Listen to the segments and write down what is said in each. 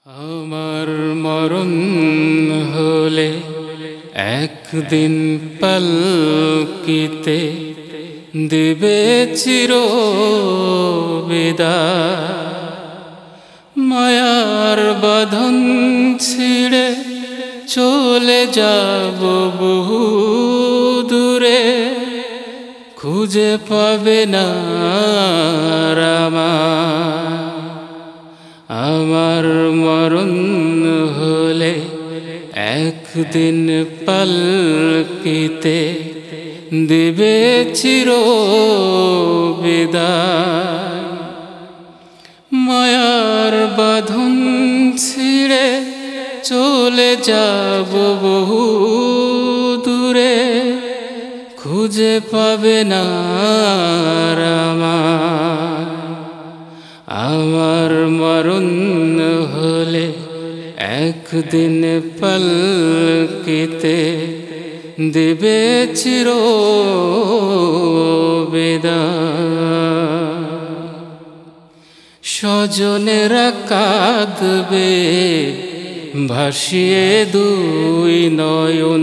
আমার মরণ হলে একদিন পালকিতে দিবে চির বিদায়। মায়ার বাঁধন ছিঁড়ে চলে যাব বহু দূরে, খুঁজে পাবে না আমার মরণ হলে একদিন পালকিতে দিবে চির বিদায়। মায়ার বাঁধন ছিঁড়ে চলে যাব বহু দূরে, খুঁজে পাবে না আমার মরণ হলে একদিন পালকিতে দিবে চির বিদায়। স্বজনেরা কাঁদবে ভাসিয়ে দুই নয়ন,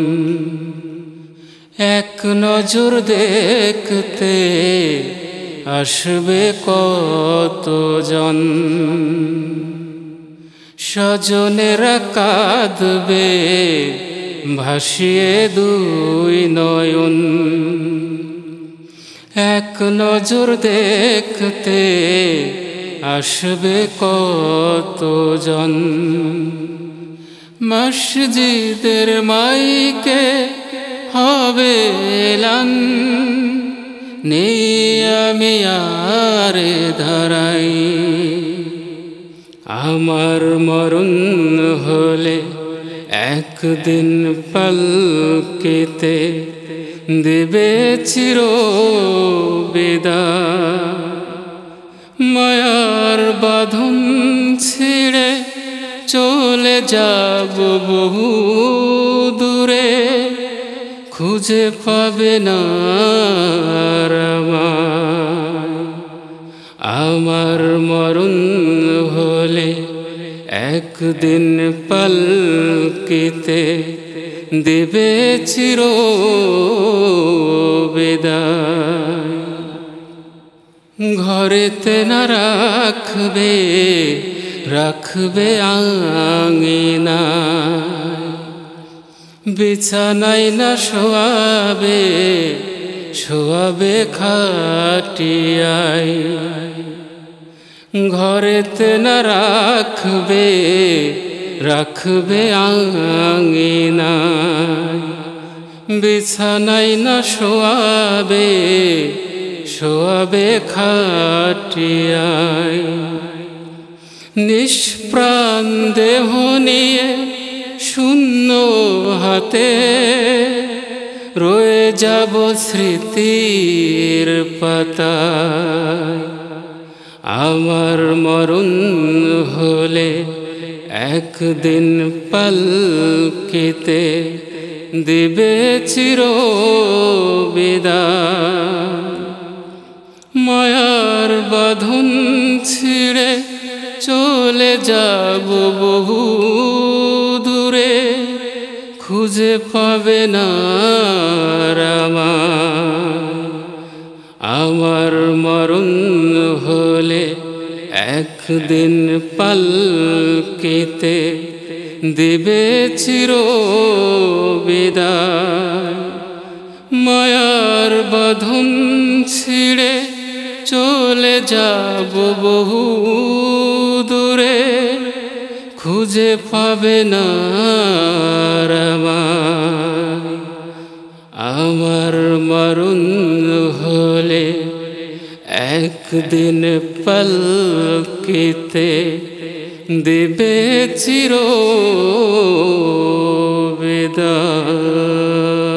এক নজর দেখতে আসবে কতজন। স্বজনেরা কাঁদবে ভাসিয়ে দুই নয়ন, এক নজর দেখতে আসবে কতজন। মসজিদের মাইকে হবে এলান, নেই আমি আর ধরাই। আমার মরণ হলে একদিন পালকিতে দিবে চির বিদায়। মায়ার বাঁধন ছিঁড়ে চলে যাব বহু দূরে, খুঁজে পাবে না আমার মরণ হলে একদিন পালকিতে দিবে চির বিদায়। ঘরেতে না রাখবে আঙিনায়, বিছানায় না শোয়াবে খাটিয়ায়। ঘরেতে না রাখবে আঙিনায়, বিছানায় না শোয়াবে খাটিয়ায়। নিষ্প্রাণ দেহ নিয়ে শূন্য হাতে রয়ে যাব স্মৃতির পাতায়। আমার মরণ হলে একদিন পালকিতে দিবে চির বিদায়। মায়ার বাঁধন ছিঁড়ে চলে যাব বহু দূরে, খুঁজে পাবে না আমার মরণ হলে একদিন পালকিতে দিবে চির বিদায়। মায়ার বাঁধন ছিঁড়ে চলে যাব বহু দূরে, খুঁজে পাবে না আমার মরণ হলে একদিন পালকিতে দিবে চির বিদায়।